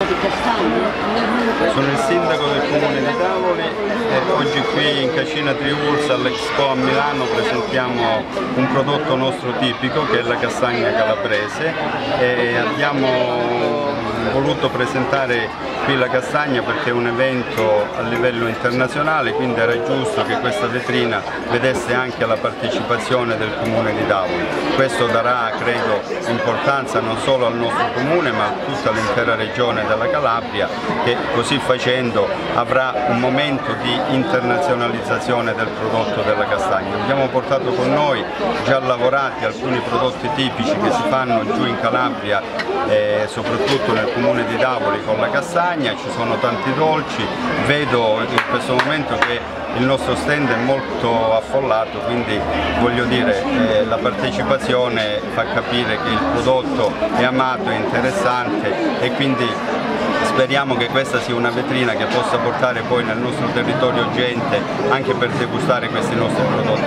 di castagne? Sono il sindaco del comune di Tavoli e oggi qui in Cascina Trivulzia all'Expo a Milano presentiamo un prodotto nostro tipico che è la castagna calabrese e abbiamo voluto presentare qui la castagna perché è un evento a livello internazionale, quindi era giusto che questa vetrina vedesse anche la partecipazione del comune di Tavoli. Questo darà, credo, importanza non solo al nostro comune ma a tutta l'intera regione della Calabria, che così facendo avrà un momento di internazionalizzazione del prodotto della castagna. Abbiamo portato con noi già lavorati alcuni prodotti tipici che si fanno giù in Calabria, soprattutto nel comune di Tavoli con la castagna, ci sono tanti dolci, vedo in questo momento che il nostro stand è molto affollato, quindi voglio dire la partecipazione fa capire che il prodotto è amato, è interessante e quindi speriamo che questa sia una vetrina che possa portare poi nel nostro territorio gente anche per degustare questi nostri prodotti.